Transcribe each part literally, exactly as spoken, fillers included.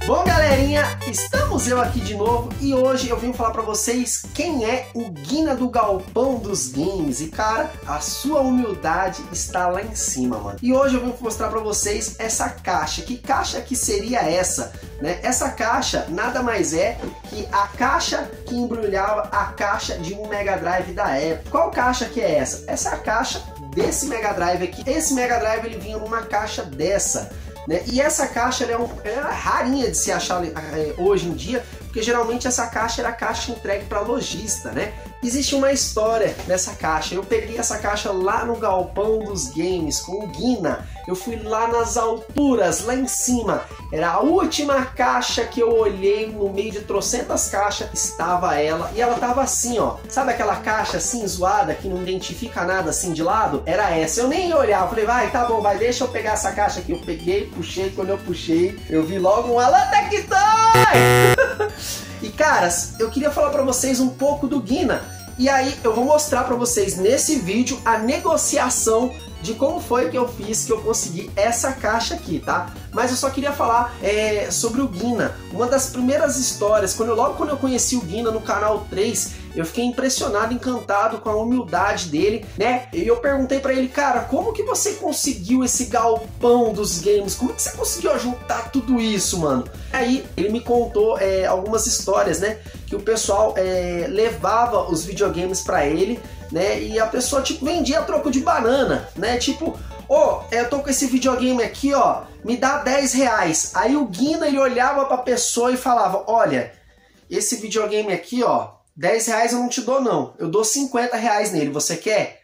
Bom, galerinha, estamos eu aqui de novo e hoje eu vim falar pra vocês quem é o Guina do Galpão dos Games. E cara, a sua humildade está lá em cima, mano. E hoje eu vim mostrar pra vocês essa caixa. Que caixa que seria essa, né? Essa caixa nada mais é que a caixa que embrulhava a caixa de um Mega Drive da época. Qual caixa que é essa? Essa é a caixa desse Mega Drive aqui. Esse Mega Drive ele vinha numa caixa dessa. Né? E essa caixa ela é, um, ela é rarinha de se achar é, hoje em dia, porque geralmente essa caixa era a caixa entregue para lojista, né? Existe uma história nessa caixa. Eu peguei essa caixa lá no Galpão dos Games com o Guina. Eu fui lá nas alturas, lá em cima. Era a última caixa que eu olhei no meio de trocentas caixas. Estava ela. E ela tava assim, ó. Sabe aquela caixa assim, zoada, que não identifica nada assim de lado? Era essa. Eu nem ia olhar. Eu falei, vai, tá bom, vai, deixa eu pegar essa caixa aqui. Eu peguei, puxei. Quando eu puxei, eu vi logo um Alô Tectoy! E caras, eu queria falar pra vocês um pouco do Guina. E aí eu vou mostrar pra vocês nesse vídeo a negociação de como foi que eu fiz, que eu consegui essa caixa aqui, tá? Mas eu só queria falar é, sobre o Guina. Uma das primeiras histórias, quando eu, logo quando eu conheci o Guina no canal três, eu fiquei impressionado, encantado com a humildade dele, né? E eu perguntei pra ele, cara, como que você conseguiu esse galpão dos games? Como que você conseguiu juntar tudo isso, mano? Aí ele me contou é, algumas histórias, né? Que o pessoal é, levava os videogames pra ele, né? E a pessoa tipo vendia a troco de banana, né? Tipo, ó, oh, eu tô com esse videogame aqui, ó, me dá dez reais. Aí o Guina ele olhava pra pessoa e falava, olha, esse videogame aqui, ó, dez reais eu não te dou não, eu dou cinquenta reais nele, você quer?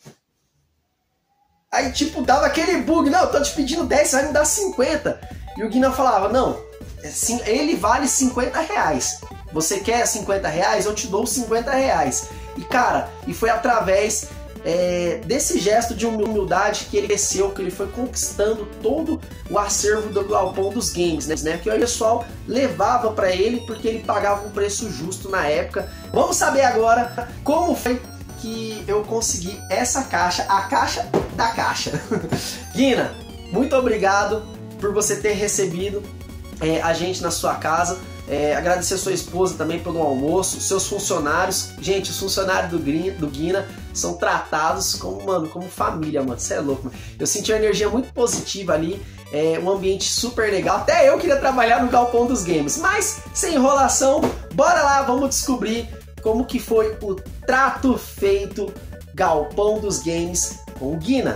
Aí tipo dava aquele bug, não, eu tô te pedindo dez reais, me dá cinquenta. E o Guina falava, não, ele vale cinquenta reais. Você quer cinquenta reais? Eu te dou cinquenta reais. E cara, e foi através é, desse gesto de humildade que ele cresceu, que ele foi conquistando todo o acervo do Galpão dos Games, né? Que o pessoal levava para ele porque ele pagava um preço justo na época. Vamos saber agora como foi que eu consegui essa caixa, a caixa da caixa. Guina, muito obrigado por você ter recebido é, a gente na sua casa. É, agradecer a sua esposa também pelo almoço, seus funcionários. Gente, os funcionários do, do Guina são tratados como, mano, como família, mano. Você é louco, mano. Eu senti uma energia muito positiva ali, é, um ambiente super legal. Até eu queria trabalhar no Galpão dos Games. Mas, sem enrolação, bora lá, vamos descobrir como que foi o trato feito Galpão dos Games com o Guina.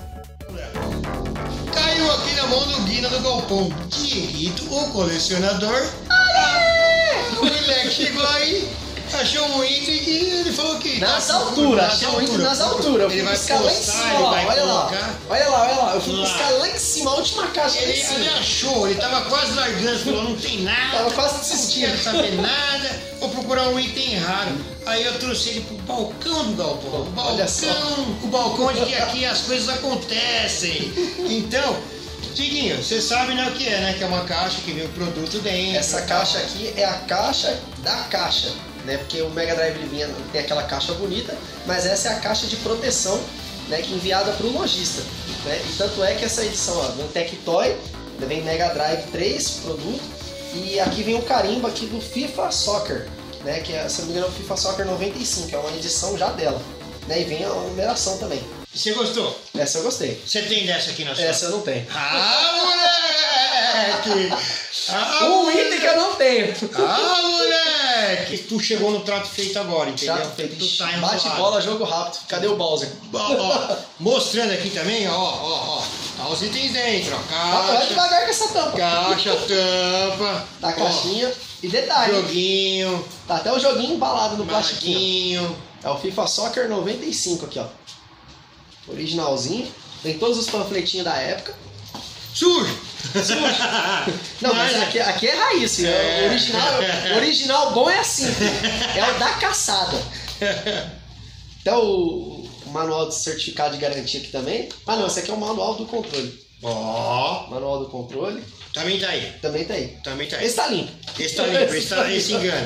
Caiu aqui na mão do Guina do Galpão. Thierrito, o colecionador. O moleque chegou aí, achou um item e ele falou que... Nas alturas, achou um item nas alturas. Ele vai buscar lá em cima, ele vai olha colocar... Lá, olha lá, olha lá, eu fui lá. buscar lá em cima, a última caixa ele, ele achou, ele tava quase largando, falou, não tem nada. Tava quase desistindo. Não quero saber nada, vou procurar um item raro. Aí eu trouxe ele pro balcão do galpão. O balcão, olha só. O balcão onde aqui as coisas acontecem. Então... Tiguinho, você sabe, né, o que é, né? Que é uma caixa que vem o produto dentro. Essa caixa aqui é a caixa da caixa, né? Porque o Mega Drive ele vinha, tem aquela caixa bonita, mas essa é a caixa de proteção, né? Que é enviada para o lojista, né? E tanto é que essa edição, ó, vem Tectoy, vem Mega Drive três produto, e aqui vem o carimbo aqui do FIFA Soccer, né? Que é, se não me engano, é o FIFA Soccer noventa e cinco, é uma edição já dela, né? E vem a numeração também. Você gostou? Essa eu gostei. Você tem dessa aqui na sua? Essa eu não tenho. Ah, moleque! Ah, um moleque. item que eu não tenho. Ah, moleque! Tu chegou no trato feito agora, entendeu? Já feito. Tu tá bate bola, jogo rápido. Cadê o Bowser? Ó, ó, mostrando aqui também, ó, ó, ó. Tá os itens dentro, ó. Caixa. Vai devagar com essa tampa. Caixa, tampa. Tá a caixinha. E detalhe. Joguinho. Tá até o joguinho embalado no plastiquinho. É o FIFA Soccer noventa e cinco aqui, ó. Originalzinho, tem todos os panfletinhos da época. Sujo! Sujo! Não, mas, mas aqui, aqui é raiz, é. O original, o original bom é assim, é o da caçada. Até o, o manual de certificado de garantia aqui também. Ah não, esse aqui é o manual do controle. Ó! Oh. Manual do controle. Também tá aí. Também tá aí. Também tá aí. Esse tá limpo. Esse tá limpo, esse, tá, esse engana.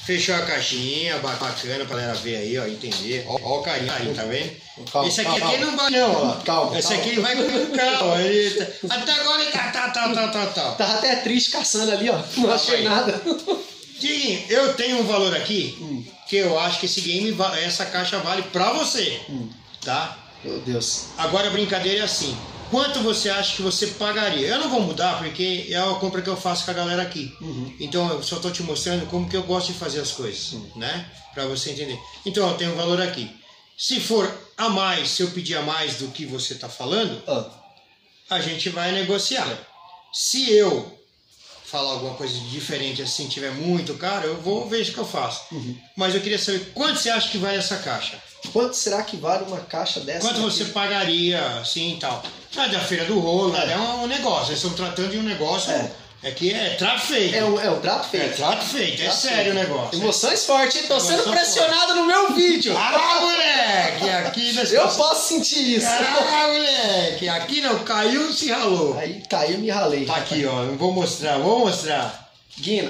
Fechou a caixinha, bacana pra galera ver aí, ó, entender. Ó, ó o carinho aí, tá vendo? Calma, Esse aqui, calma, aqui não vai não, ó. Calma, Esse calma. aqui ele vai com calma. Ele tá... Até agora ele tá, tá, tá, tá, tá, tá. Tava até triste caçando ali, ó. Não achei aí. nada. Diguinho, eu tenho um valor aqui Hum. que eu acho que esse game, essa caixa vale pra você, Hum. tá? Meu Deus. Agora a brincadeira é assim. Quanto você acha que você pagaria? Eu não vou mudar porque é a compra que eu faço com a galera aqui. Uhum. Então eu só tô te mostrando como que eu gosto de fazer as coisas, uhum. né? Pra você entender. Então eu tenho um valor aqui. Se for a mais, se eu pedir a mais do que você tá falando, Ah. a gente vai negociar. Se eu falar alguma coisa diferente assim, tiver muito caro, eu vou ver o que eu faço. Uhum. Mas eu queria saber quanto você acha que vale essa caixa? Quanto será que vale uma caixa dessa? Quanto daqui? você pagaria, assim e tal? Ah, da Feira do Rolo, é, é um negócio. Eles estão tratando de um negócio. É. É que é trato feito. É um, é um trato feito. É trato feito, é Trato sério feito. o negócio. Emoções fortes, hein? Tô Emoção sendo pressionado no meu vídeo. Ah, moleque! Aqui nós Eu posso sentir isso. Ah, moleque! Aqui não caiu, se ralou. Aí caiu e me ralei. Tá aqui, ó. Eu vou mostrar, vou mostrar. Guina,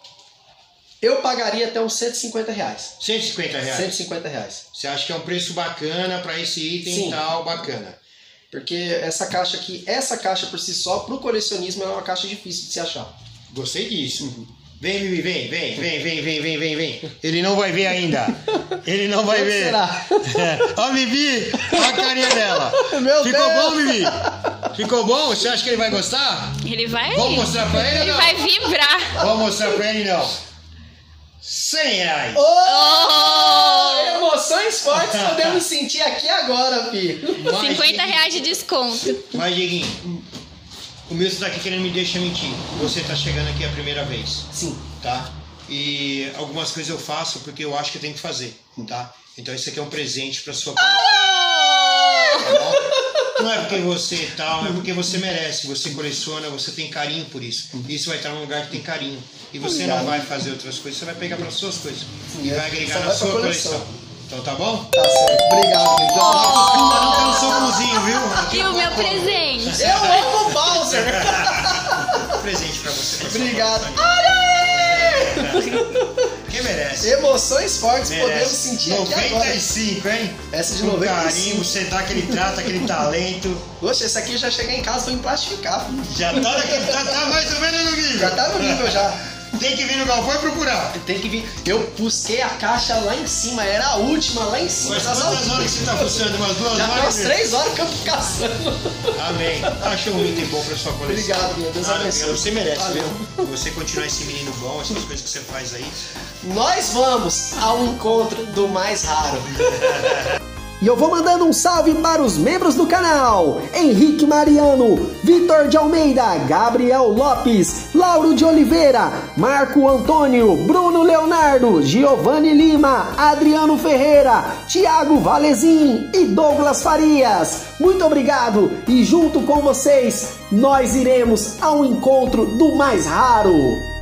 eu pagaria até uns cento e cinquenta reais. cento e cinquenta reais. cento e cinquenta reais. Você acha que é um preço bacana pra esse item Sim. e tal, bacana? Porque essa caixa aqui, essa caixa por si só, pro colecionismo, é uma caixa difícil de se achar. Gostei disso. Uhum. Vem, Bibi, vem, vem, vem, vem, vem, vem, vem, vem. Ele não vai ver ainda. Ele não vai Quanto ver. será? Ó, a Bibi, olha a carinha dela. Meu Ficou Deus. bom, Bibi? Ficou bom? Você acha que ele vai gostar? Ele vai. Vamos mostrar pra ele ou Ele não? vai vibrar. Vamos mostrar pra ele não. cem reais. Oh! Emoções fortes podemos sentir aqui agora, Pi. Mas, cinquenta reais de desconto. Mas, Dieguinho, o meu tá aqui querendo me deixar mentir. Você tá chegando aqui a primeira vez. Sim. Tá? E algumas coisas eu faço porque eu acho que eu tenho que fazer, tá? Então isso aqui é um presente pra sua coleção. Tá bom? Não é porque você e tal, é porque você merece. Você coleciona, você tem carinho por isso. Isso vai estar num lugar que tem carinho. E você não vai fazer outras coisas, você vai pegar para suas coisas. E vai agregar na sua coleção. Então tá bom? Tá certo. Obrigado, Pi. Não costuma não ter um socozinho, viu? Aqui E o meu presente? Eu amo o Bowser. presente pra você. Pra Obrigado. Quem merece? Emoções fortes Merece. podemos sentir aqui agora. noventa e cinco, hein? Essa de Com noventa e carinho, cinco. você dá aquele trato, aquele talento. Poxa, esse aqui eu já cheguei em casa, vou emplastificar. Filho. Já tá, naquele, tá, tá mais ou menos no nível. Já tá no nível já. Tem que vir no galpão e procurar. Tem que vir. Eu busquei a caixa lá em cima, era a última lá em cima. Mas das quantas alturas. horas que você tá funcionando? Umas duas Já horas? tem umas três horas que eu fico caçando. Amém. Achou um item bom pra sua coleção. Obrigado, meu Deus Nada, abençoe. Você merece, Valeu. viu? Você continuar esse menino bom, essas coisas que você faz aí. Nós vamos ao encontro do mais raro. E eu vou mandando um salve para os membros do canal: Henrique Mariano, Vitor de Almeida, Gabriel Lopes, Lauro de Oliveira, Marco Antônio, Bruno Leonardo, Giovanni Lima, Adriano Ferreira, Thiago Valezin e Douglas Farias. Muito obrigado e junto com vocês nós iremos ao encontro do mais raro.